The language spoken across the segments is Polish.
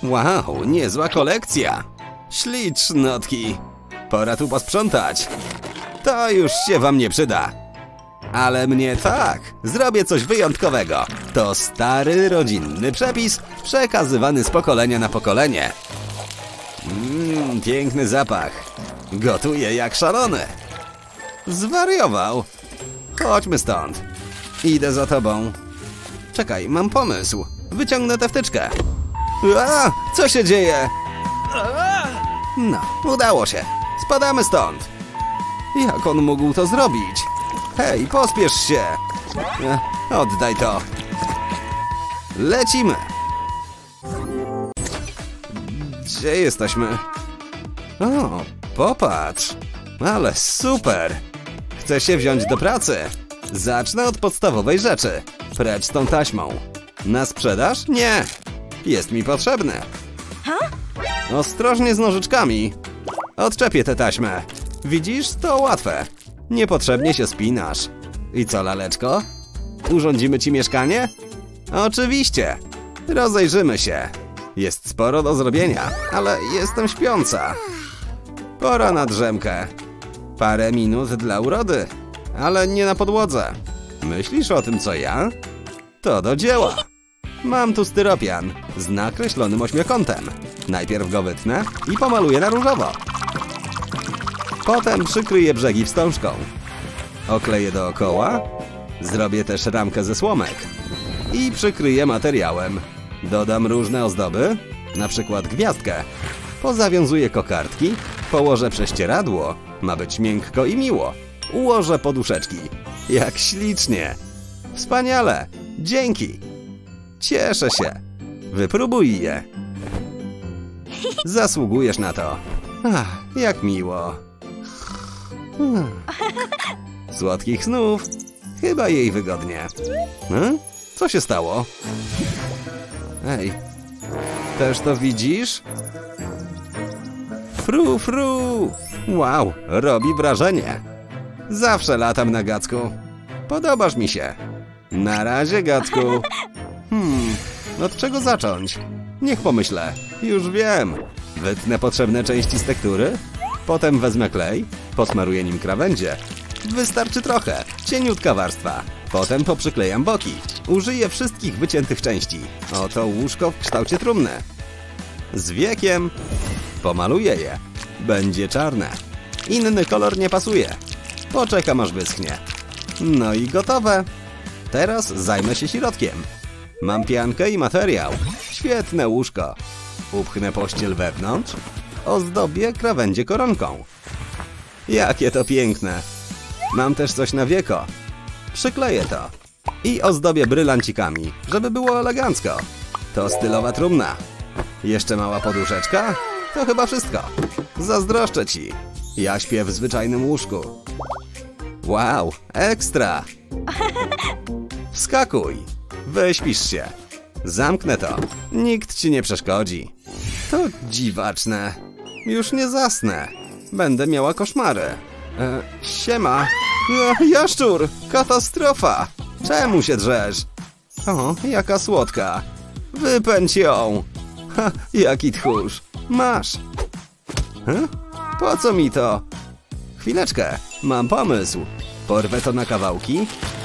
Wow, niezła kolekcja. Ślicznotki. Pora tu posprzątać. To już się wam nie przyda. Ale mnie tak. Zrobię coś wyjątkowego. To stary, rodzinny przepis przekazywany z pokolenia na pokolenie. Piękny zapach. Gotuję jak szalony. Zwariował. Chodźmy stąd. Idę za tobą. Czekaj, mam pomysł. Wyciągnę tę wtyczkę. A, co się dzieje? No, udało się. Spadamy stąd. Jak on mógł to zrobić? Hej, pospiesz się. Oddaj to. Lecimy. Gdzie jesteśmy? O, popatrz. Ale super. Chcę się wziąć do pracy. Zacznę od podstawowej rzeczy. Precz z tą taśmą. Na sprzedaż? Nie. Jest mi potrzebny. Ostrożnie z nożyczkami. Odczepię tę taśmę. Widzisz? To łatwe. Niepotrzebnie się spinasz. I co, laleczko? Urządzimy ci mieszkanie? Oczywiście. Rozejrzymy się. Jest sporo do zrobienia, ale jestem śpiąca. Pora na drzemkę. Parę minut dla urody, ale nie na podłodze. Myślisz o tym, co ja? To do dzieła. Mam tu styropian z nakreślonym ośmiokątem. Najpierw go wytnę i pomaluję na różowo. Potem przykryję brzegi wstążką. Okleję dookoła. Zrobię też ramkę ze słomek. I przykryję materiałem. Dodam różne ozdoby, na przykład gwiazdkę. Pozawiązuję kokardki, położę prześcieradło. Ma być miękko i miło. Ułożę poduszeczki. Jak ślicznie. Wspaniale. Dzięki. Cieszę się. Wypróbuj je. Zasługujesz na to. Ach, jak miło. Słodkich snów. Chyba jej wygodnie. Co się stało? Ej, też to widzisz? Fru, fru! Wow, robi wrażenie. Zawsze latam na Gacku. Podobasz mi się. Na razie, Gacku. Od czego zacząć? Niech pomyślę. Już wiem. Wytnę potrzebne części z tektury. Potem wezmę klej. Posmaruję nim krawędzie. Wystarczy trochę. Cieniutka warstwa. Potem poprzyklejam boki. Użyję wszystkich wyciętych części. Oto łóżko w kształcie trumny. Z wiekiem pomaluję je. Będzie czarne. Inny kolor nie pasuje. Poczekam aż wyschnie. No i gotowe. Teraz zajmę się środkiem. Mam piankę i materiał. Świetne łóżko. Upchnę pościel wewnątrz. Ozdobię krawędzie koronką. Jakie to piękne. Mam też coś na wieko. Przykleję to. I ozdobię brylancikami, żeby było elegancko. To stylowa trumna. Jeszcze mała poduszeczka? To chyba wszystko. Zazdroszczę ci. Ja śpię w zwyczajnym łóżku. Wow, ekstra. Wskakuj. Wyśpisz się. Zamknę to. Nikt ci nie przeszkodzi. To dziwaczne. Już nie zasnę. Będę miała koszmary. Siema. Jaszczur! Katastrofa! Czemu się drzesz? O, jaka słodka. Wypędź ją. Ha, jaki tchórz. Masz. Po co mi to? Chwileczkę, mam pomysł. Porwę to na kawałki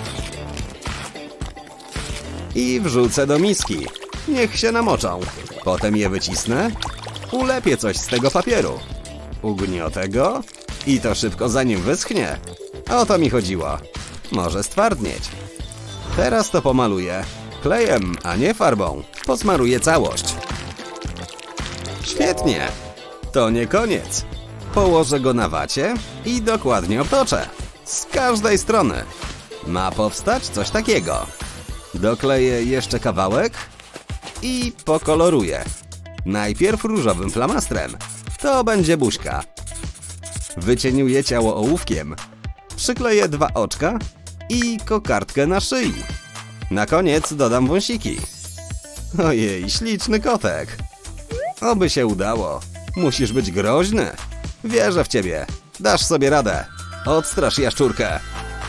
i wrzucę do miski. Niech się namoczą. Potem je wycisnę. Ulepię coś z tego papieru. Ugniotę go i to szybko zanim wyschnie. O to mi chodziło. Może stwardnieć. Teraz to pomaluję. Klejem, a nie farbą. Posmaruję całość. Świetnie. To nie koniec. Położę go na wacie i dokładnie obtoczę. Z każdej strony. Ma powstać coś takiego. Dokleję jeszcze kawałek i pokoloruję. Najpierw różowym flamastrem. To będzie buźka. Wycieniuję ciało ołówkiem. Przykleję 2 oczka i kokardkę na szyi. Na koniec dodam wąsiki. Ojej, śliczny kotek. Oby się udało. Musisz być groźny. Wierzę w ciebie. Dasz sobie radę. Odstrasz jaszczurkę.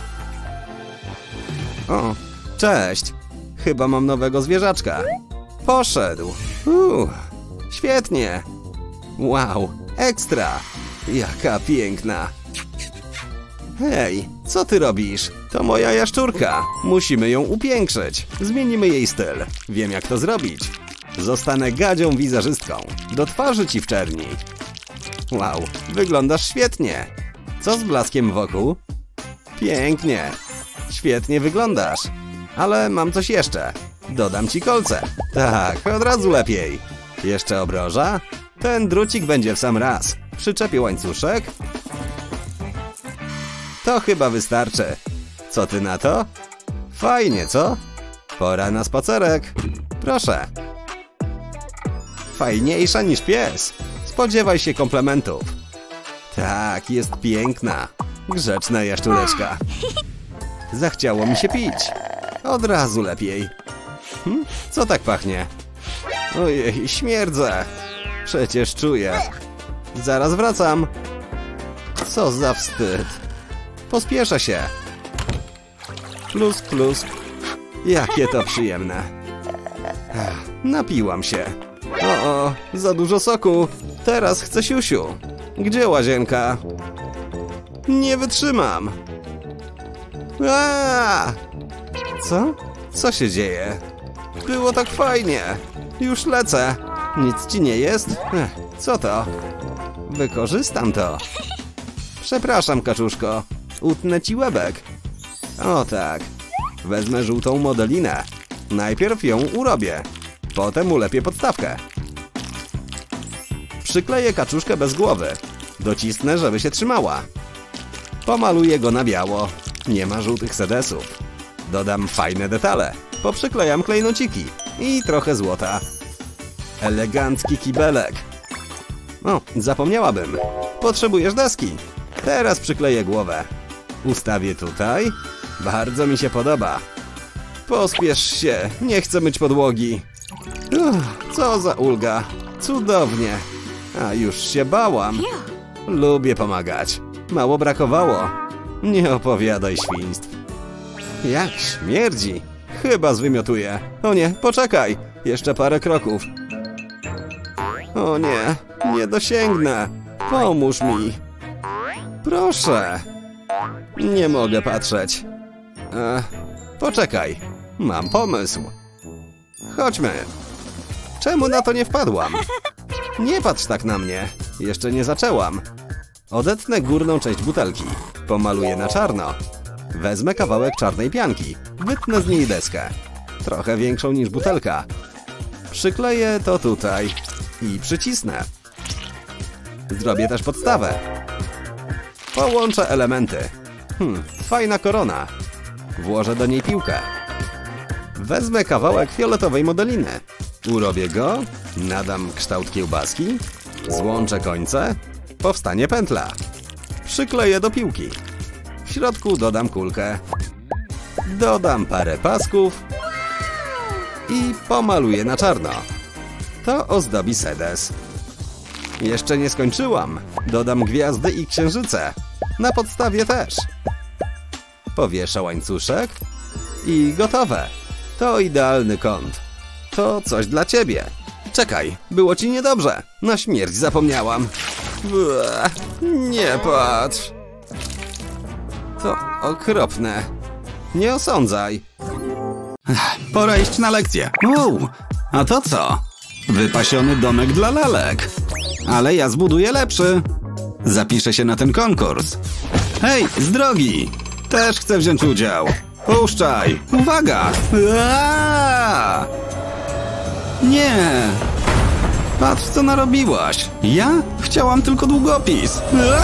O, cześć. Chyba mam nowego zwierzaczka. Poszedł. Świetnie. Wow, ekstra. Jaka piękna. Hej, co ty robisz? To moja jaszczurka. Musimy ją upiększyć. Zmienimy jej styl. Wiem, jak to zrobić. Zostanę gadzią wizerzystką. Do twarzy ci wczerni. Wow, wyglądasz świetnie. Co z blaskiem wokół? Pięknie. Świetnie wyglądasz. Ale mam coś jeszcze. Dodam ci kolce. Tak, od razu lepiej. Jeszcze obroża? Ten drucik będzie w sam raz. Przyczepię łańcuszek. To chyba wystarczy. Co ty na to? Fajnie, co? Pora na spacerek. Proszę. Fajniejsza niż pies. Spodziewaj się komplementów. Tak, jest piękna. Grzeczna jaszczureczka. Zachciało mi się pić. Od razu lepiej. Co tak pachnie? Ojej, śmierdzę. Przecież czuję. Zaraz wracam. Co za wstyd. Pospieszę się. Plusk, plusk. Jakie to przyjemne. Napiłam się. O, za dużo soku. Teraz chcę siusiu. Gdzie łazienka? Nie wytrzymam. Co? Co się dzieje? Było tak fajnie. Już lecę. Nic ci nie jest? Co to? Wykorzystam to. Przepraszam, kaczuszko. Utnę ci łebek. O tak. Wezmę żółtą modelinę. Najpierw ją urobię. Potem ulepię podstawkę. Przykleję kaczuszkę bez głowy. Docisnę, żeby się trzymała. Pomaluję go na biało. Nie ma żółtych sedesów. Dodam fajne detale. Poprzyklejam klejnociki. I trochę złota. Elegancki kibelek. O, zapomniałabym. Potrzebujesz deski. Teraz przykleję głowę. Ustawię tutaj. Bardzo mi się podoba. Pospiesz się. Nie chcę myć podłogi. Co za ulga. Cudownie. A już się bałam. Lubię pomagać. Mało brakowało. Nie opowiadaj świństw. Jak śmierdzi. Chyba zwymiotuję. O nie, poczekaj. Jeszcze parę kroków. O nie, nie dosięgnę. Pomóż mi. Proszę. Nie mogę patrzeć. Poczekaj. Mam pomysł. Chodźmy. Czemu na to nie wpadłam? Nie patrz tak na mnie. Jeszcze nie zaczęłam. Odetnę górną część butelki. Pomaluję na czarno. Wezmę kawałek czarnej pianki. Wytnę z niej deskę. Trochę większą niż butelka. Przykleję to tutaj. I przycisnę. Zrobię też podstawę. Połączę elementy. Fajna korona. Włożę do niej piłkę. Wezmę kawałek fioletowej modeliny. Urobię go. Nadam kształt kiełbaski. Złączę końce. Powstanie pętla. Przykleję do piłki. W środku dodam kulkę. Dodam parę pasków. I pomaluję na czarno. To ozdobi sedes. Jeszcze nie skończyłam. Dodam gwiazdy i księżyce. Na podstawie też. Powieszę łańcuszek. I gotowe. To idealny kąt. To coś dla ciebie. Czekaj, było ci niedobrze. Na śmierć zapomniałam. Nie patrz. To okropne. Nie osądzaj. Pora iść na lekcję. A to co? Wypasiony domek dla lalek. Ale ja zbuduję lepszy. Zapiszę się na ten konkurs. Hej, z drogi! Też chcę wziąć udział. Puszczaj! Uwaga! Nie! Patrz, co narobiłaś. Ja? Chciałam tylko długopis.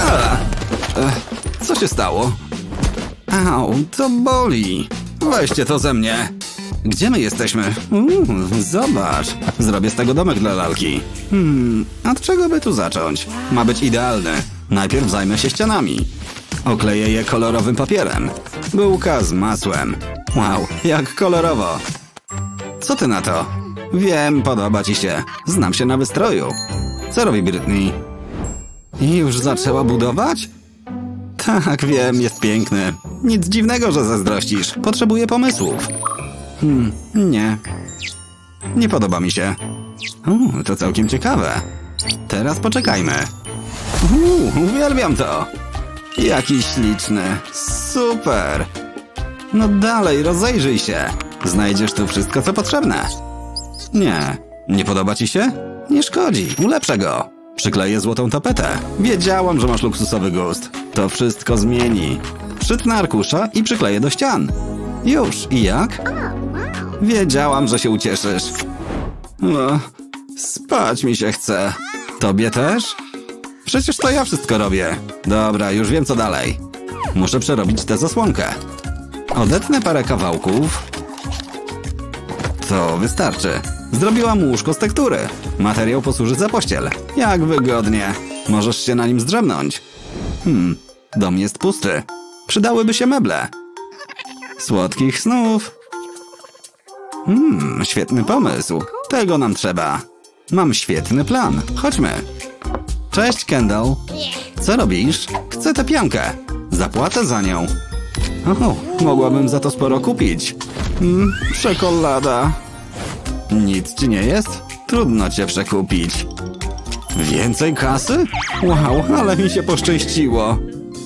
Co się stało? Au, to boli. Weźcie to ze mnie. Gdzie my jesteśmy? Zobacz. Zrobię z tego domek dla lalki. Od czego by tu zacząć? Ma być idealny. Najpierw zajmę się ścianami. Okleję je kolorowym papierem. Bułka z masłem. Wow, jak kolorowo. Co ty na to? Wiem, podoba ci się. Znam się na wystroju. Co robi Britney? Już zaczęła budować? Tak, wiem, jest piękny. Nic dziwnego, że zazdrościsz. Potrzebuję pomysłów. Nie. Nie podoba mi się. To całkiem ciekawe. Teraz poczekajmy. Uwielbiam to. Jaki śliczny. Super. No dalej, rozejrzyj się. Znajdziesz tu wszystko, co potrzebne. Nie podoba ci się? Nie szkodzi, ulepszę go. Przykleję złotą tapetę. Wiedziałam, że masz luksusowy gust. To wszystko zmieni. Przytnę arkusza i przykleję do ścian. Już, i jak? Wiedziałam, że się ucieszysz. Spać mi się chce. Tobie też? Przecież to ja wszystko robię. Dobra, już wiem co dalej. Muszę przerobić tę zasłonkę. Odetnę parę kawałków. To wystarczy. Zrobiłam łóżko z tektury. Materiał posłuży za pościel. Jak wygodnie. Możesz się na nim zdrzemnąć. Dom jest pusty. Przydałyby się meble. Słodkich snów. Świetny pomysł. Tego nam trzeba. Mam świetny plan. Chodźmy. Cześć, Kendall. Co robisz? Chcę tę piankę. Zapłacę za nią. Mogłabym za to sporo kupić. Czekolada. Nic ci nie jest? Trudno cię przekupić. Więcej kasy? Wow, ale mi się poszczęściło.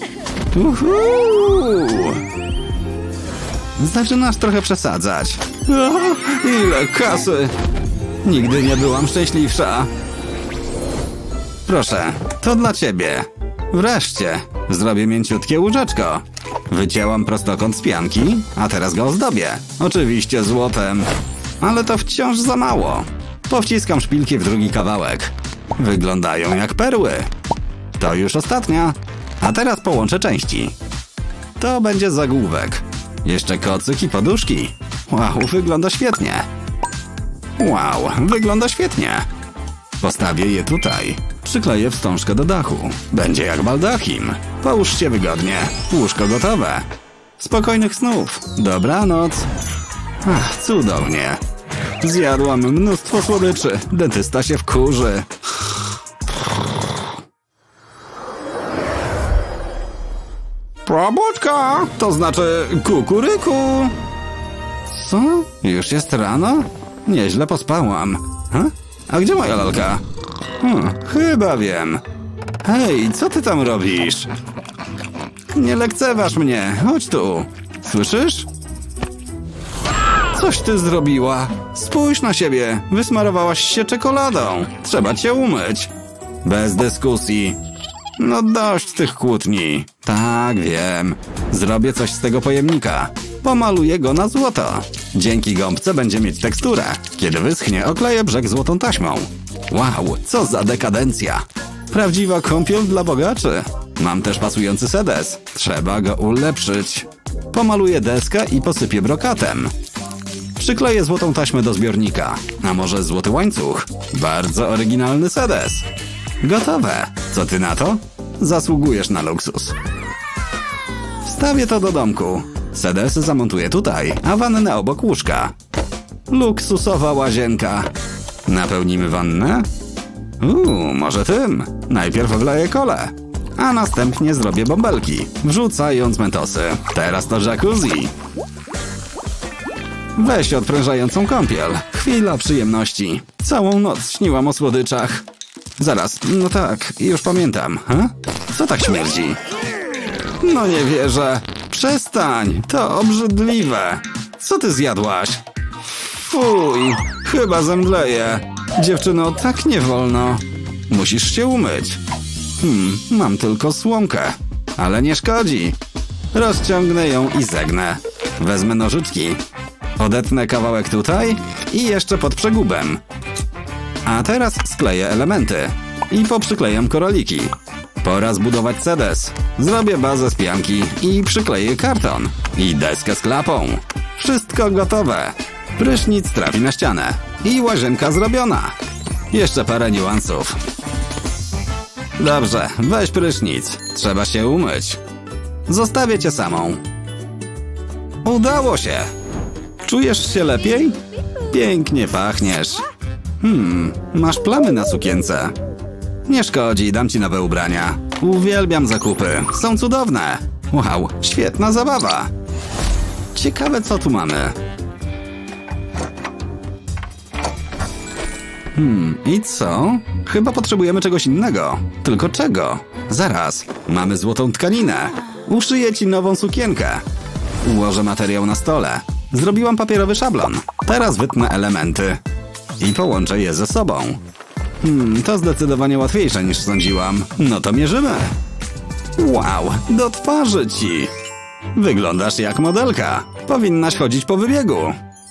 Zaczynasz trochę przesadzać. Ile kasy! Nigdy nie byłam szczęśliwsza. Proszę, to dla ciebie. Wreszcie, zrobię mięciutkie łóżeczko. Wycięłam prostokąt z pianki, a teraz go ozdobię. Oczywiście złotem. Ale to wciąż za mało. Powciskam szpilki w drugi kawałek. Wyglądają jak perły. To już ostatnia. A teraz połączę części. To będzie zagłówek. Jeszcze kocyk i poduszki. Wow, wygląda świetnie. Wow, wygląda świetnie. Postawię je tutaj. Przykleję wstążkę do dachu. Będzie jak baldachim. Połóż się wygodnie. Łóżko gotowe. Spokojnych snów. Dobranoc. Ach, cudownie. Zjadłam mnóstwo słodyczy. Dentysta się wkurzy. Probudka! To znaczy kukuryku. Co? Już jest rano? Nieźle pospałam. A gdzie moja lalka? Chyba wiem. Hej, co ty tam robisz? Nie lekceważ mnie. Chodź tu. Słyszysz? Coś ty zrobiła. Spójrz na siebie. Wysmarowałaś się czekoladą. Trzeba cię umyć. Bez dyskusji. No dość tych kłótni. Tak, wiem. Zrobię coś z tego pojemnika. Pomaluję go na złoto. Dzięki gąbce będzie mieć teksturę. Kiedy wyschnie, okleję brzeg złotą taśmą. Wow, co za dekadencja. Prawdziwa kąpiel dla bogaczy. Mam też pasujący sedes. Trzeba go ulepszyć. Pomaluję deskę i posypię brokatem. Przykleję złotą taśmę do zbiornika. A może złoty łańcuch? Bardzo oryginalny sedes. Gotowe. Co ty na to? Zasługujesz na luksus. Wstawię to do domku. Sedes zamontuję tutaj, a wannę obok łóżka. Luksusowa łazienka. Napełnimy wannę? Może tym. Najpierw wleję kolę, a następnie zrobię bąbelki, wrzucając mentosy. Teraz to jacuzzi. Weź odprężającą kąpiel. Chwila przyjemności. Całą noc śniłam o słodyczach. Zaraz, no tak, już pamiętam. Co tak śmierdzi? No nie wierzę. Przestań, to obrzydliwe. Co ty zjadłaś? Fuj, chyba zemdleję. Dziewczyno, tak nie wolno. Musisz się umyć. Mam tylko słomkę, ale nie szkodzi. Rozciągnę ją i zegnę. Wezmę nożyczki. Odetnę kawałek tutaj i jeszcze pod przegubem. A teraz skleję elementy i poprzyklejam koraliki. Pora zbudować sedes. Zrobię bazę z pianki i przykleję karton. I deskę z klapą. Wszystko gotowe. Prysznic trafi na ścianę. I łazienka zrobiona. Jeszcze parę niuansów. Dobrze, weź prysznic. Trzeba się umyć. Zostawię cię samą. Udało się. Czujesz się lepiej? Pięknie pachniesz. Masz plamy na sukience. Nie szkodzi, dam ci nowe ubrania. Uwielbiam zakupy. Są cudowne. Wow, świetna zabawa. Ciekawe, co tu mamy. I co? Chyba potrzebujemy czegoś innego. Tylko czego? Zaraz, mamy złotą tkaninę. Uszyję ci nową sukienkę. Ułożę materiał na stole. Zrobiłam papierowy szablon. Teraz wytnę elementy i połączę je ze sobą. To zdecydowanie łatwiejsze niż sądziłam. No to mierzymy. Wow, do twarzy ci. Wyglądasz jak modelka. Powinnaś chodzić po wybiegu.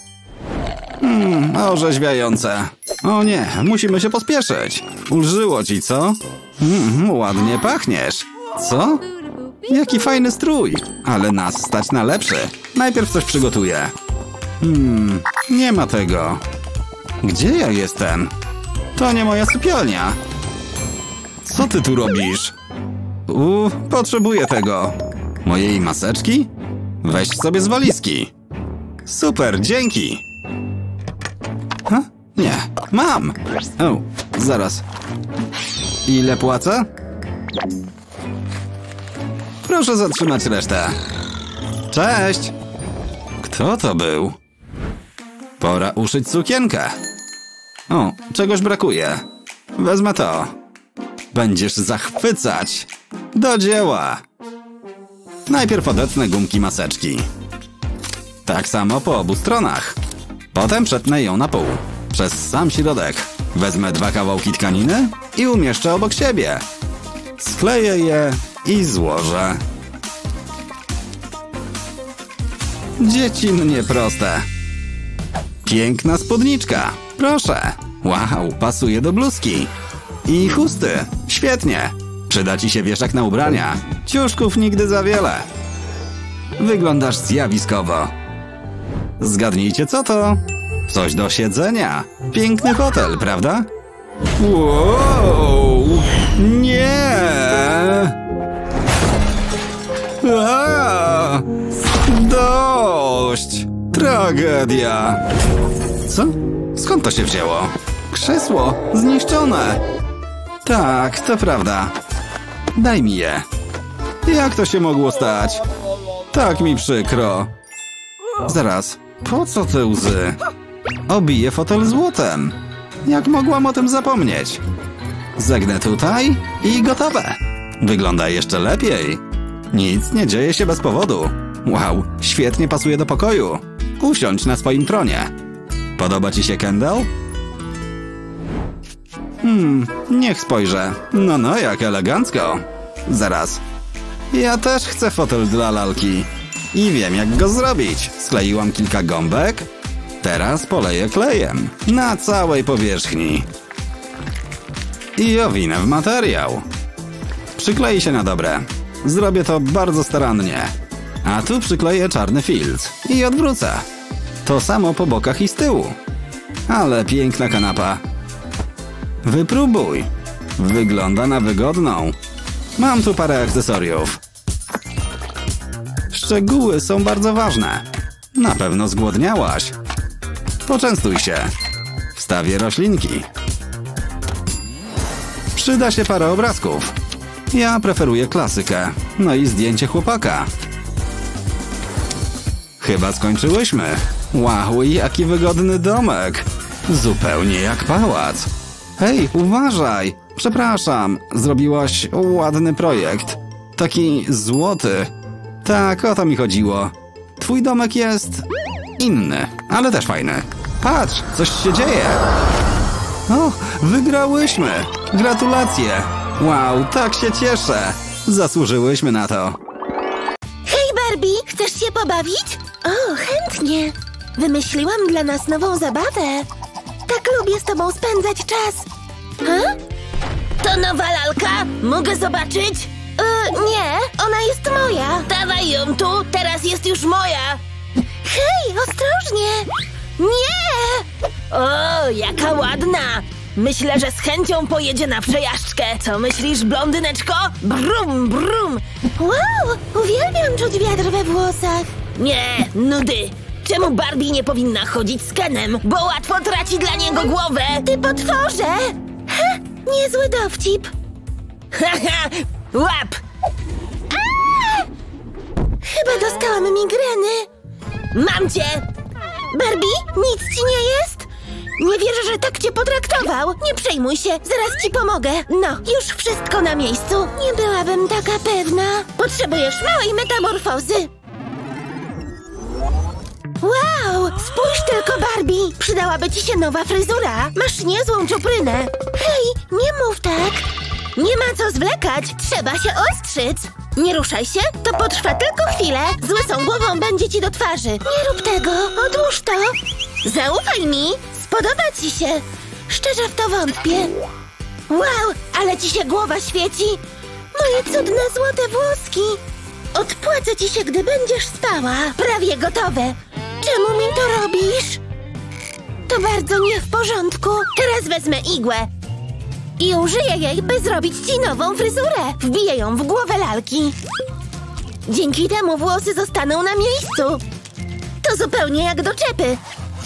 Orzeźwiające. O nie, musimy się pospieszyć. Ulżyło ci, co? Ładnie pachniesz. Co? Jaki fajny strój. Ale nas stać na lepszy. Najpierw coś przygotuję. Nie ma tego. Gdzie ja jestem? To nie moja sypialnia. Co ty tu robisz? Potrzebuję tego. Mojej maseczki? Weź sobie z walizki. Super, dzięki. Nie, mam. Zaraz. Ile płacę? Proszę zatrzymać resztę. Cześć. Kto to był? Pora uszyć sukienkę. Czegoś brakuje. Wezmę to. Będziesz zachwycać. Do dzieła. Najpierw odetnę gumki maseczki. Tak samo po obu stronach. Potem przetnę ją na pół. Przez sam środek. Wezmę 2 kawałki tkaniny i umieszczę obok siebie. Skleję je i złożę. Dziecinnie proste. Piękna spódniczka. Proszę. Wow, pasuje do bluzki. I chusty. Świetnie. Przyda ci się wieszak na ubrania. Ciuszków nigdy za wiele. Wyglądasz zjawiskowo. Zgadnijcie co to? Coś do siedzenia. Piękny hotel, prawda? Wow! Nie! Dość! Tragedia! Co? Skąd to się wzięło? Krzesło zniszczone. Tak, to prawda. Daj mi je. Jak to się mogło stać? Tak mi przykro. Zaraz, po co te łzy? Obiję fotel złotem. Jak mogłam o tym zapomnieć? Zegnę tutaj i gotowe. Wygląda jeszcze lepiej. Nic nie dzieje się bez powodu. Wow, świetnie pasuje do pokoju. Usiądź na swoim tronie. Podoba ci się Kendall? Niech spojrzę. No, jak elegancko. Zaraz. Ja też chcę fotel dla lalki. I wiem jak go zrobić. Skleiłam kilka gąbek. Teraz poleję klejem. Na całej powierzchni. I owinę w materiał. Przyklei się na dobre. Zrobię to bardzo starannie. A tu przykleję czarny filc. I odwrócę. To samo po bokach i z tyłu. Ale piękna kanapa. Wypróbuj. Wygląda na wygodną. Mam tu parę akcesoriów. Szczegóły są bardzo ważne. Na pewno zgłodniałaś. Poczęstuj się. Wstawię roślinki. Przyda się parę obrazków. Ja preferuję klasykę. No i zdjęcie chłopaka. Chyba skończyłyśmy. Wow, jaki wygodny domek. Zupełnie jak pałac. Hej, uważaj. Przepraszam, zrobiłaś ładny projekt. Taki złoty. Tak, o to mi chodziło. Twój domek jest inny, ale też fajny. Patrz, coś się dzieje. O, wygrałyśmy. Gratulacje. Wow, tak się cieszę. Zasłużyłyśmy na to. Hej, Barbie, chcesz się pobawić? O, chętnie. Wymyśliłam dla nas nową zabawę. Tak lubię z tobą spędzać czas. To nowa lalka? Mogę zobaczyć? Nie, ona jest moja. Dawaj ją tu, teraz jest już moja. Hej, ostrożnie. Nie! O, jaka ładna. Myślę, że z chęcią pojedzie na przejażdżkę. Co myślisz, blondyneczko? Brum, brum. Wow, uwielbiam czuć wiatr we włosach. Nie, nudy. Czemu Barbie nie powinna chodzić z Kenem? Bo łatwo traci dla niego głowę. Ty potworze! Ha, niezły dowcip. Haha, łap! Chyba dostałam migreny. Mam cię! Barbie, nic ci nie jest? Nie wierzę, że tak cię potraktował. Nie przejmuj się, zaraz ci pomogę. No, już wszystko na miejscu. Nie byłabym taka pewna. Potrzebujesz małej metamorfozy. Wow, spójrz tylko, Barbie. Przydałaby ci się nowa fryzura. Masz niezłą czuprynę. Hej, nie mów tak. Nie ma co zwlekać, trzeba się ostrzyc. Nie ruszaj się, to potrwa tylko chwilę. Z łysą głową będzie ci do twarzy. Nie rób tego, odłóż to. Zaufaj mi, spodoba ci się. Szczerze w to wątpię. Wow, ale ci się głowa świeci. Moje cudne złote włoski. Odpłacę ci się, gdy będziesz spała. Prawie gotowe. Czemu mi to robisz? To bardzo nie w porządku. Teraz wezmę igłę i użyję jej, by zrobić ci nową fryzurę. Wbiję ją w głowę lalki. Dzięki temu włosy zostaną na miejscu. To zupełnie jak do czepy.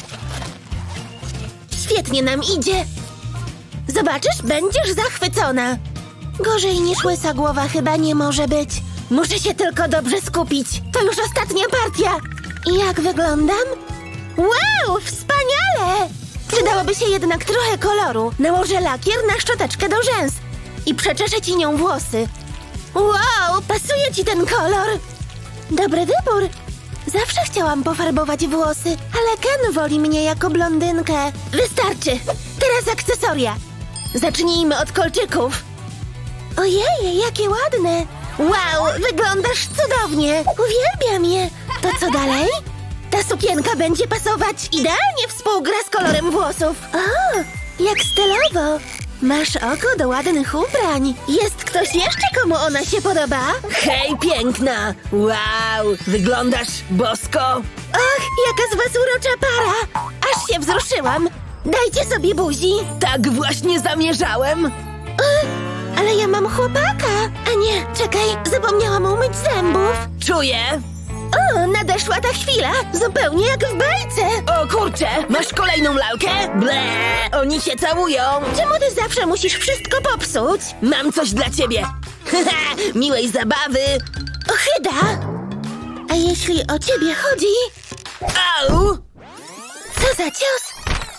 Świetnie nam idzie. Zobaczysz, będziesz zachwycona. Gorzej niż łysa głowa chyba nie może być. Muszę się tylko dobrze skupić. To już ostatnia partia. I jak wyglądam? Wow, wspaniale! Przydałoby się jednak trochę koloru. Nałożę lakier na szczoteczkę do rzęs i przeczeszę ci nią włosy. Wow, pasuje ci ten kolor. Dobry wybór. Zawsze chciałam pofarbować włosy, ale Ken woli mnie jako blondynkę. Wystarczy. Teraz akcesoria. Zacznijmy od kolczyków. Ojej, jakie ładne. Wow, wyglądasz cudownie. Uwielbiam je. To co dalej? Ta sukienka będzie pasować idealnie współgra z kolorem włosów. O, jak stylowo. Masz oko do ładnych ubrań. Jest ktoś jeszcze, komu ona się podoba? Hej, piękna! Wow, wyglądasz bosko! Och, jaka z was urocza para. Aż się wzruszyłam. Dajcie sobie buzi. Tak właśnie zamierzałem! Ale ja mam chłopaka. A nie, czekaj, zapomniałam umyć zębów. Czuję! O, nadeszła ta chwila. Zupełnie jak w bajce. O kurczę, masz kolejną lalkę? Ble, oni się całują! Czemu ty zawsze musisz wszystko popsuć? Mam coś dla ciebie! Miłej zabawy! Ochyda! A jeśli o ciebie chodzi... Au! Co za cios?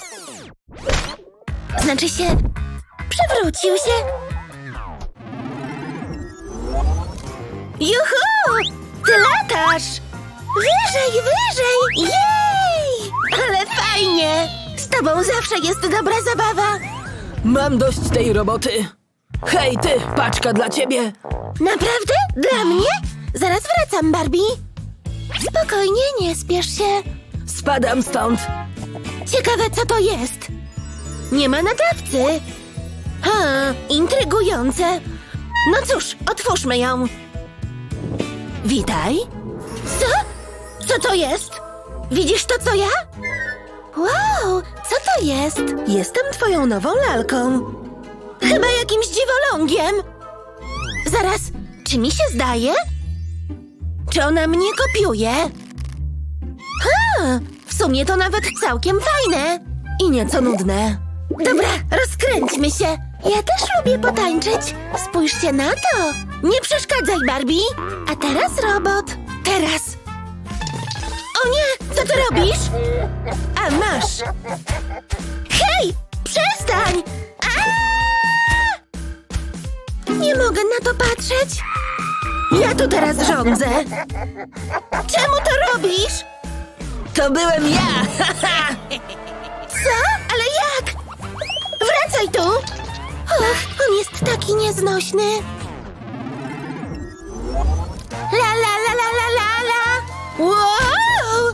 Znaczy się... Przewrócił się. Juhu! Ty latasz! Wyżej, wyżej! Jej! Ale fajnie! Z tobą zawsze jest dobra zabawa. Mam dość tej roboty. Hej ty, paczka dla ciebie. Naprawdę? Dla mnie? Zaraz wracam, Barbie. Spokojnie, nie spiesz się. Spadam stąd. Ciekawe, co to jest. Nie ma nadawcy. Intrygujące. No cóż, otwórzmy ją. Witaj. Co? Co to jest? Widzisz to, co ja? Wow, co to jest? Jestem twoją nową lalką. Chyba jakimś dziwolągiem. Zaraz, czy mi się zdaje? Czy ona mnie kopiuje? W sumie to nawet całkiem fajne. I nieco nudne. Dobra, rozkręćmy się. Ja też lubię potańczyć. Spójrzcie na to. Nie przeszkadzaj, Barbie. A teraz robot. Teraz. O nie, co ty robisz? A masz. Hej, przestań. Nie mogę na to patrzeć. Ja tu teraz rządzę. Czemu to robisz? To byłem ja! Co? Ale jak? Wracaj tu! Och, on jest taki nieznośny. La la la la la la la! Wow!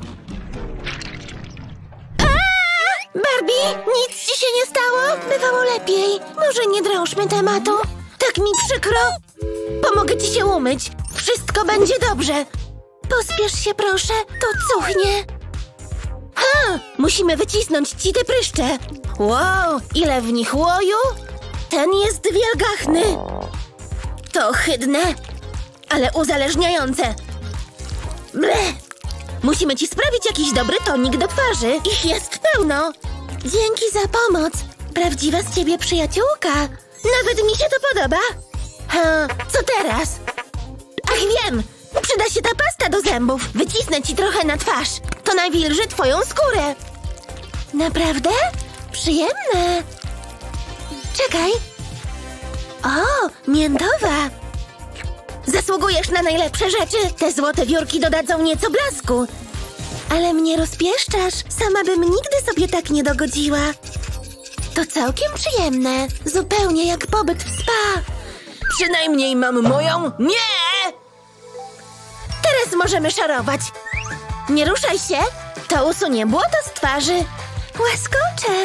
Barbie, nic ci się nie stało? Bywało lepiej. Może nie drążmy tematu. Tak mi przykro. Pomogę ci się umyć. Wszystko będzie dobrze. Pospiesz się, proszę. To cuchnie. Musimy wycisnąć ci te pryszcze. Wow, ile w nich łoju? Ten jest wielgachny. To ohydne, ale uzależniające. Ble. Musimy ci sprawić jakiś dobry tonik do twarzy. Ich jest pełno. Dzięki za pomoc. Prawdziwa z ciebie przyjaciółka. Nawet mi się to podoba. Co teraz? Ach, wiem. Przyda się ta pasta do zębów. Wycisnę ci trochę na twarz. To nawilży twoją skórę. Naprawdę? przyjemne. Czekaj. O, miętowa. Zasługujesz na najlepsze rzeczy. Te złote wiórki dodadzą nieco blasku. Ale mnie rozpieszczasz. Sama bym nigdy sobie tak nie dogodziła. To całkiem przyjemne. Zupełnie jak pobyt w spa. Przynajmniej mam moją... Nie! Teraz możemy szarować. Nie ruszaj się. To usunie błoto z twarzy. Łaskocze.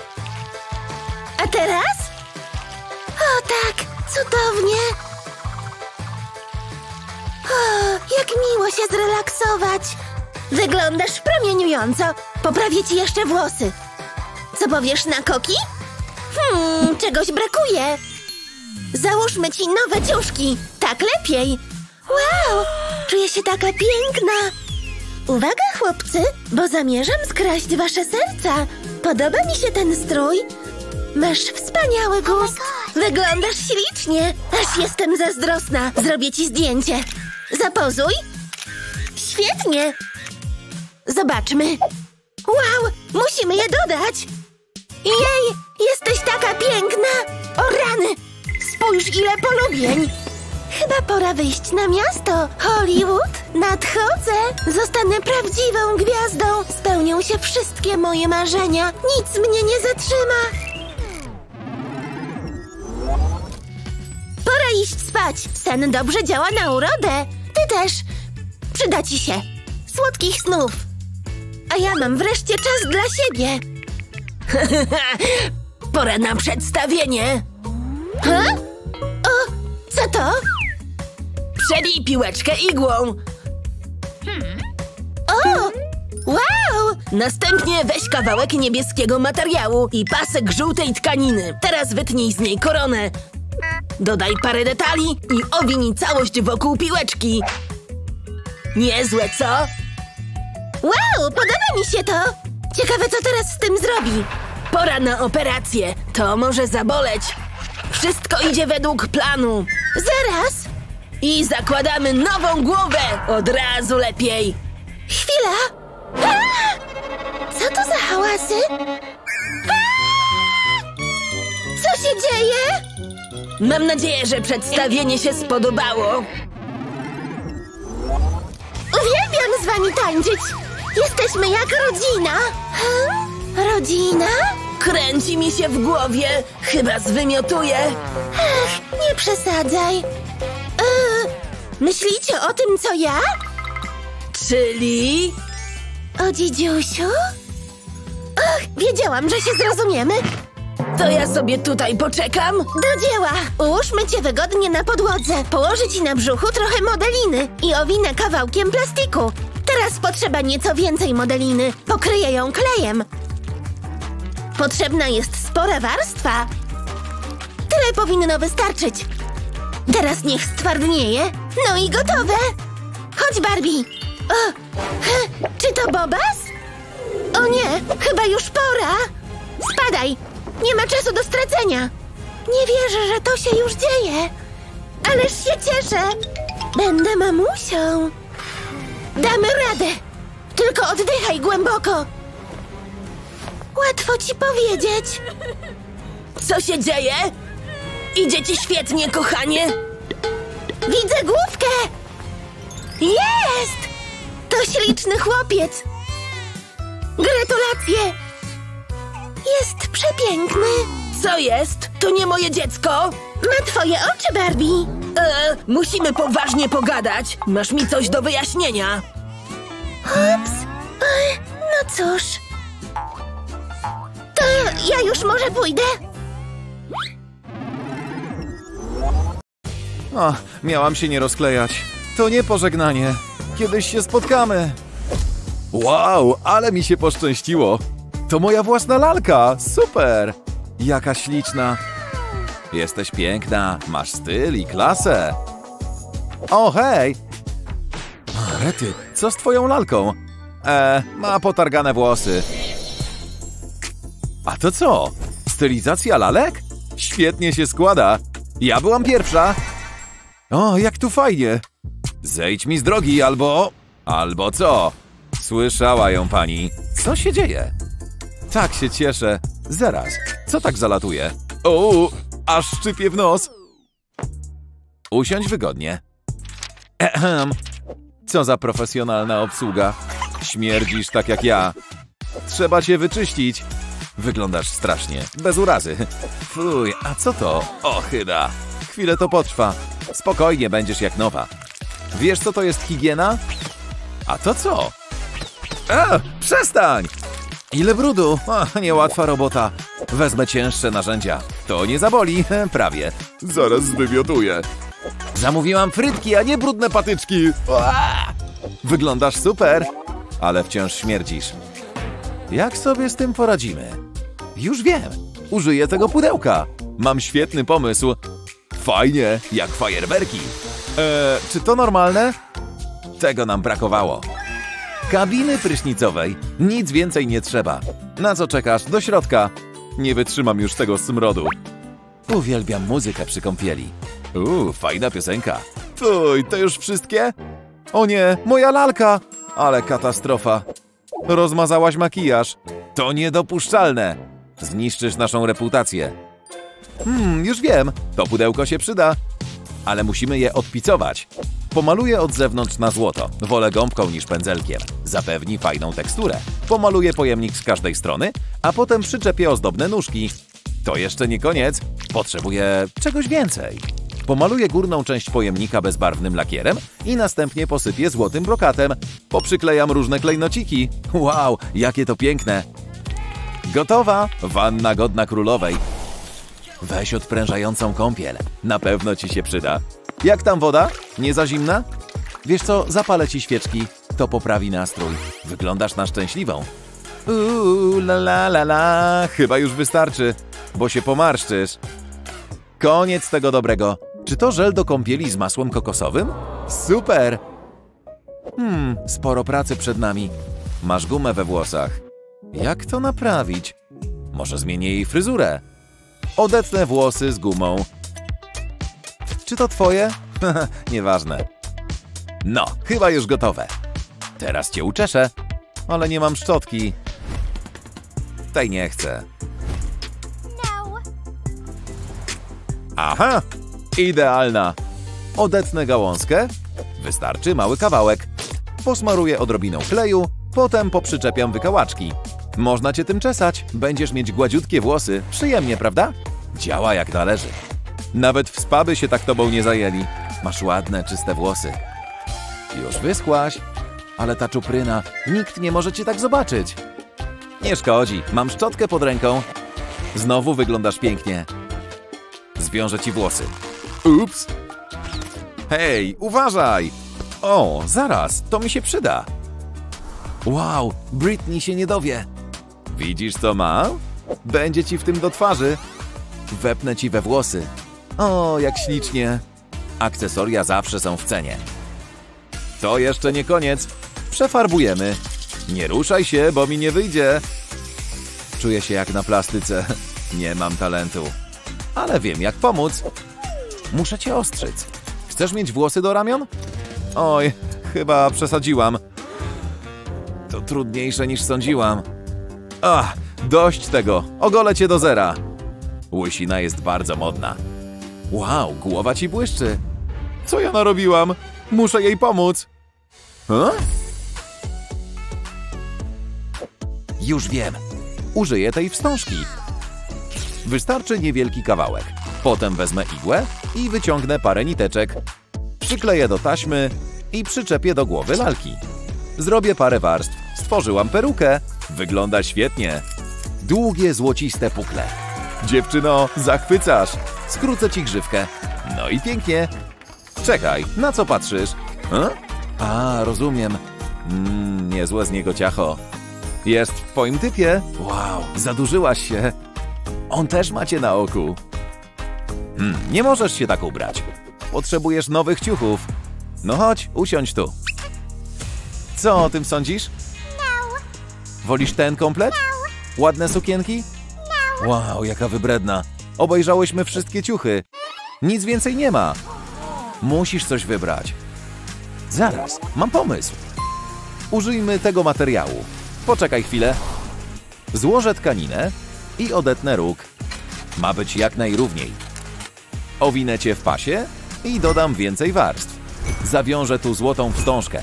A teraz? O tak, cudownie. O, jak miło się zrelaksować. Wyglądasz promieniująco. Poprawię ci jeszcze włosy. Co powiesz na koki? Czegoś brakuje. Załóżmy ci nowe ciuszki. Tak lepiej. Wow, czuję się taka piękna. Uwaga, chłopcy, bo zamierzam skraść wasze serca. Podoba mi się ten strój. Masz wspaniały gust. Wyglądasz ślicznie. Aż jestem zazdrosna. Zrobię ci zdjęcie. Zapozuj. Świetnie. Zobaczmy. Wow, musimy je dodać. Jej, jesteś taka piękna. O rany, spójrz ile polubień. Chyba pora wyjść na miasto. Hollywood, nadchodzę. Zostanę prawdziwą gwiazdą. Spełnią się wszystkie moje marzenia. Nic mnie nie zatrzyma. Pora iść spać. Sen dobrze działa na urodę. Ty też. Przyda ci się. Słodkich snów. A ja mam wreszcie czas dla siebie. Pora na przedstawienie. Ha? O, co to? Przebij piłeczkę igłą. O, wow! Następnie weź kawałek niebieskiego materiału i pasek żółtej tkaniny. Teraz wytnij z niej koronę. Dodaj parę detali i owinij całość wokół piłeczki. Niezłe, co? Wow, podoba mi się to. Ciekawe, co teraz z tym zrobi. Pora na operację. To może zaboleć. Wszystko idzie według planu. Zaraz. I zakładamy nową głowę. Od razu lepiej. Chwila. A! Co to za hałasy? A! Co się dzieje? Mam nadzieję, że przedstawienie się spodobało. Uwielbiam z wami tańczyć. Jesteśmy jak rodzina. Rodzina? Kręci mi się w głowie. Chyba zwymiotuję. Ach, nie przesadzaj. Myślicie o tym, co ja? Czyli... O dzidziusiu? Ach, wiedziałam, że się zrozumiemy. To ja sobie tutaj poczekam? Do dzieła! Ułóżmy cię wygodnie na podłodze. Położę ci na brzuchu trochę modeliny i owinę kawałkiem plastiku. Teraz potrzeba nieco więcej modeliny. Pokryję ją klejem. Potrzebna jest spora warstwa. Tyle powinno wystarczyć. Teraz niech stwardnieje. No i gotowe. Chodź, Barbie. O, czy to Bobas? O nie, chyba już pora. Spadaj. Nie ma czasu do stracenia. Nie wierzę, że to się już dzieje. Ależ się cieszę. Będę mamusią. Damy radę. Tylko oddychaj głęboko. Łatwo ci powiedzieć. Co się dzieje? Idzie ci świetnie, kochanie. Widzę główkę. Jest! To śliczny chłopiec. Gratulacje. Jest przepiękny. Co jest? To nie moje dziecko? Ma twoje oczy, Barbie. Musimy poważnie pogadać. Masz mi coś do wyjaśnienia. Ups. No cóż. To ja już może pójdę. O, miałam się nie rozklejać. To nie pożegnanie. Kiedyś się spotkamy. Wow, ale mi się poszczęściło. To moja własna lalka. Super. Jaka śliczna. Jesteś piękna. Masz styl i klasę. O, hej. Rety, co z twoją lalką? Ma potargane włosy. A to co? Stylizacja lalek? Świetnie się składa. Ja byłam pierwsza. O, jak tu fajnie. Zejdź mi z drogi, albo... Albo co? Słyszała ją pani. Co się dzieje? Tak się cieszę. Zaraz, co tak zalatuje? O, aż szczypie w nos. Usiądź wygodnie. Ehem. Co za profesjonalna obsługa. Śmierdzisz tak jak ja. Trzeba cię wyczyścić. Wyglądasz strasznie, bez urazy. Fuj, a co to? Ochyda. Chwilę to potrwa. Spokojnie, będziesz jak nowa. Wiesz, co to jest higiena? A to co? Przestań! Ile brudu! Niełatwa robota. Wezmę cięższe narzędzia. To nie zaboli, prawie. Zaraz zwymiotuję. Zamówiłam frytki, a nie brudne patyczki. Wyglądasz super, ale wciąż śmierdzisz. Jak sobie z tym poradzimy? Już wiem. Użyję tego pudełka. Mam świetny pomysł. Fajnie, jak fajerwerki. Czy to normalne? Tego nam brakowało. Kabiny prysznicowej. Nic więcej nie trzeba. Na co czekasz? Do środka. Nie wytrzymam już tego smrodu. Uwielbiam muzykę przy kąpieli. Fajna piosenka. Fuj, to już wszystkie? O nie, moja lalka! Ale katastrofa. Rozmazałaś makijaż. To niedopuszczalne. Zniszczysz naszą reputację. Już wiem. To pudełko się przyda. Ale musimy je odpicować. Pomaluję od zewnątrz na złoto. Wolę gąbką niż pędzelkiem. Zapewni fajną teksturę. Pomaluję pojemnik z każdej strony, a potem przyczepię ozdobne nóżki. To jeszcze nie koniec. Potrzebuję czegoś więcej. Pomaluję górną część pojemnika bezbarwnym lakierem i następnie posypię złotym brokatem. Poprzyklejam różne klejnociki. Wow, jakie to piękne. Gotowa! Wanna godna królowej. Weź odprężającą kąpiel. Na pewno ci się przyda. Jak tam woda? Nie za zimna? Wiesz co, zapalę ci świeczki. To poprawi nastrój. Wyglądasz na szczęśliwą. La la la la. Chyba już wystarczy, bo się pomarszczysz. Koniec tego dobrego. Czy to żel do kąpieli z masłem kokosowym? Super! Sporo pracy przed nami. Masz gumę we włosach. Jak to naprawić? Może zmienię jej fryzurę. Odetnę włosy z gumą. Czy to twoje? Nieważne. No, chyba już gotowe. Teraz cię uczeszę, ale nie mam szczotki. Tej nie chcę. Aha! Idealna! Odetnę gałązkę. Wystarczy mały kawałek. Posmaruję odrobiną kleju, potem poprzyczepiam wykałaczki. Można cię tym czesać. Będziesz mieć gładziutkie włosy. Przyjemnie, prawda? Działa jak należy. Nawet w spa by się tak tobą nie zajęli. Masz ładne, czyste włosy. Już wyschłaś. Ale ta czupryna, nikt nie może cię tak zobaczyć. Nie szkodzi, mam szczotkę pod ręką. Znowu wyglądasz pięknie. Zwiążę ci włosy. Ups! Hej, uważaj! O, zaraz, to mi się przyda. Wow, Britney się nie dowie. Widzisz, co mam? Będzie ci w tym do twarzy. Wepnę ci we włosy. O, jak ślicznie. Akcesoria zawsze są w cenie. To jeszcze nie koniec. Przefarbujemy. Nie ruszaj się, bo mi nie wyjdzie. Czuję się jak na plastyce. Nie mam talentu. Ale wiem, jak pomóc. Muszę cię ostrzyc. Chcesz mieć włosy do ramion? Oj, chyba przesadziłam. To trudniejsze niż sądziłam. Dość tego. Ogolę cię do zera. Łysina jest bardzo modna. Wow, głowa ci błyszczy. Co ja narobiłam? Muszę jej pomóc. Już wiem. Użyję tej wstążki. Wystarczy niewielki kawałek. Potem wezmę igłę i wyciągnę parę niteczek. Przykleję do taśmy i przyczepię do głowy lalki. Zrobię parę warstw. Stworzyłam perukę. Wygląda świetnie. Długie, złociste pukle. Dziewczyno, zachwycasz. Skrócę ci grzywkę. No i pięknie. Czekaj, na co patrzysz? Rozumiem. Niezłe z niego ciacho. Jest w twoim typie. Wow, zadłużyłaś się. On też ma cię na oku. Nie możesz się tak ubrać. Potrzebujesz nowych ciuchów. No chodź, usiądź tu. Co o tym sądzisz? Wolisz ten komplet? Ładne sukienki? Wow, jaka wybredna. Obejrzałyśmy wszystkie ciuchy. Nic więcej nie ma. Musisz coś wybrać. Zaraz, mam pomysł. Użyjmy tego materiału. Poczekaj chwilę. Złożę tkaninę, i odetnę róg. Ma być jak najrówniej. Owinę cię w pasie i dodam więcej warstw. Zawiążę tu złotą wstążkę.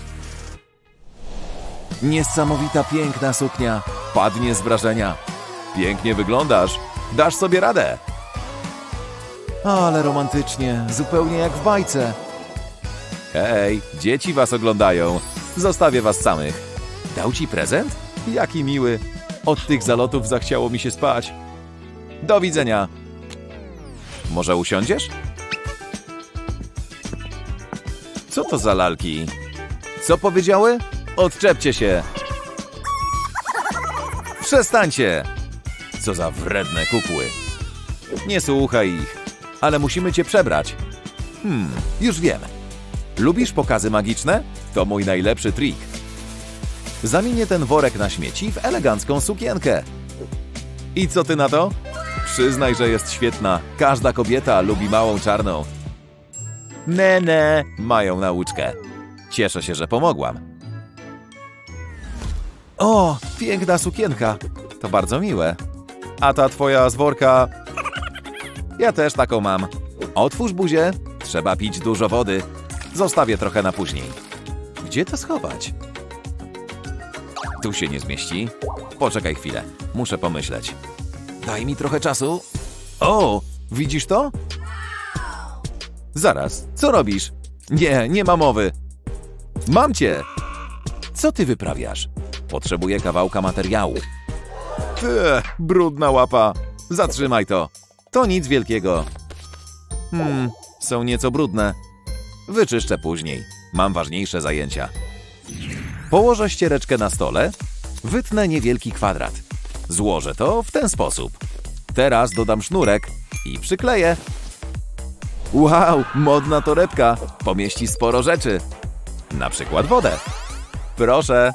Niesamowita, piękna suknia. Padnie z wrażenia. Pięknie wyglądasz. Dasz sobie radę. Ale romantycznie, zupełnie jak w bajce. Hej, dzieci was oglądają. Zostawię was samych. Dał ci prezent? Jaki miły. Od tych zalotów zachciało mi się spać. Do widzenia. Może usiądziesz? Co to za lalki? Co powiedziały? Odczepcie się. Przestańcie. Co za wredne kukły. Nie słuchaj ich. Ale musimy cię przebrać. Już wiem. Lubisz pokazy magiczne? To mój najlepszy trik. Zamienię ten worek na śmieci w elegancką sukienkę. I co ty na to? Przyznaj, że jest świetna. Każda kobieta lubi małą czarną. Ne, mają nauczkę. Cieszę się, że pomogłam. O, piękna sukienka. To bardzo miłe. A ta twoja z worka... Ja też taką mam. Otwórz buzię. Trzeba pić dużo wody. Zostawię trochę na później. Gdzie to schować? Tu się nie zmieści. Poczekaj chwilę. Muszę pomyśleć. Daj mi trochę czasu. O, widzisz to? Zaraz, co robisz? Nie ma mowy. Mam cię. Co ty wyprawiasz? Potrzebuję kawałka materiału. Brudna łapa. Zatrzymaj to. To nic wielkiego. Są nieco brudne. Wyczyszczę później. Mam ważniejsze zajęcia. Położę ściereczkę na stole. Wytnę niewielki kwadrat. Złożę to w ten sposób. Teraz dodam sznurek i przykleję. Wow, modna torebka. Pomieści sporo rzeczy. Na przykład wodę. Proszę.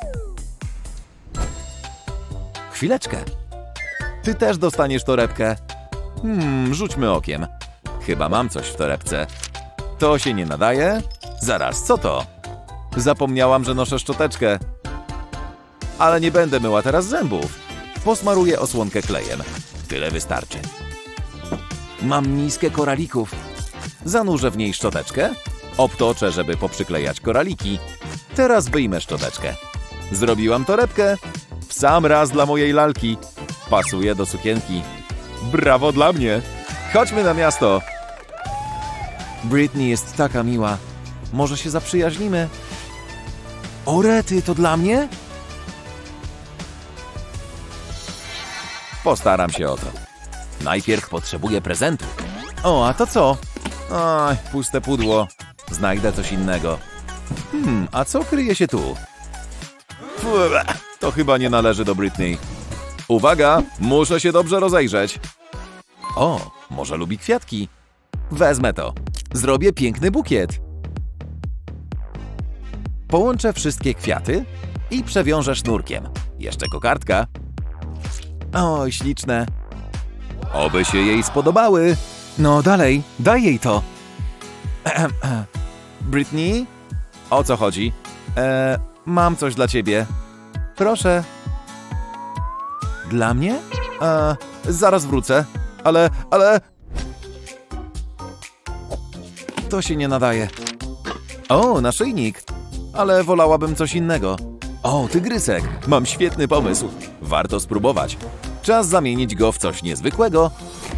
Chwileczkę. Ty też dostaniesz torebkę. Rzućmy okiem. Chyba mam coś w torebce. To się nie nadaje? Zaraz, co to? Zapomniałam, że noszę szczoteczkę. Ale nie będę myła teraz zębów. Posmaruję osłonkę klejem. Tyle wystarczy. Mam miskę koralików. Zanurzę w niej szczoteczkę. Obtoczę, żeby poprzyklejać koraliki. Teraz wyjmę szczoteczkę. Zrobiłam torebkę. W sam raz dla mojej lalki. Pasuje do sukienki. Brawo dla mnie. Chodźmy na miasto. Britney jest taka miła. Może się zaprzyjaźnimy? O rety, to dla mnie? Postaram się o to. Najpierw potrzebuję prezentu. O, a to co? Oj, puste pudło. Znajdę coś innego. A co kryje się tu? To chyba nie należy do Britney. Uwaga, muszę się dobrze rozejrzeć. O, może lubi kwiatki. Wezmę to. Zrobię piękny bukiet. Połączę wszystkie kwiaty i przewiążę sznurkiem. Jeszcze kokardka. Oj, śliczne. Oby się jej spodobały. No dalej, daj jej to. Britney? O co chodzi? Mam coś dla ciebie. Proszę. Dla mnie? Zaraz wrócę. Ale... To się nie nadaje. O, naszyjnik. Ale wolałabym coś innego. O, tygrysek. Mam świetny pomysł. Warto spróbować. Czas zamienić go w coś niezwykłego.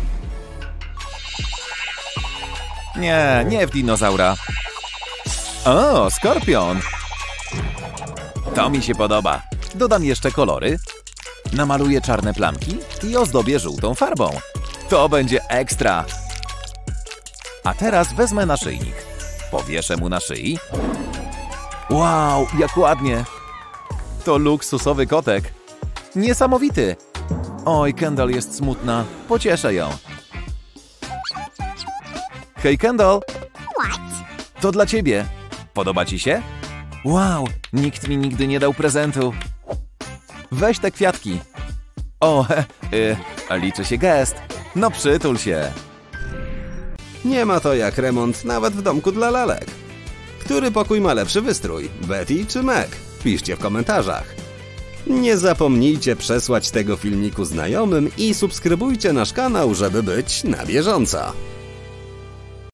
Nie w dinozaura. O, skorpion. To mi się podoba. Dodam jeszcze kolory. Namaluję czarne plamki i ozdobię żółtą farbą. To będzie ekstra. A teraz wezmę naszyjnik. Powieszę mu na szyi. Wow, jak ładnie. To luksusowy kotek. Niesamowity. Oj, Kendall jest smutna. Pocieszę ją. Hej, Kendall. To dla ciebie. Podoba ci się? Wow, nikt mi nigdy nie dał prezentu. Weź te kwiatki. O, liczy się gest. No przytul się. Nie ma to jak remont nawet w domku dla lalek. Który pokój ma lepszy wystrój? Betty czy Meg? Piszcie w komentarzach. Nie zapomnijcie przesłać tego filmiku znajomym i subskrybujcie nasz kanał, żeby być na bieżąco.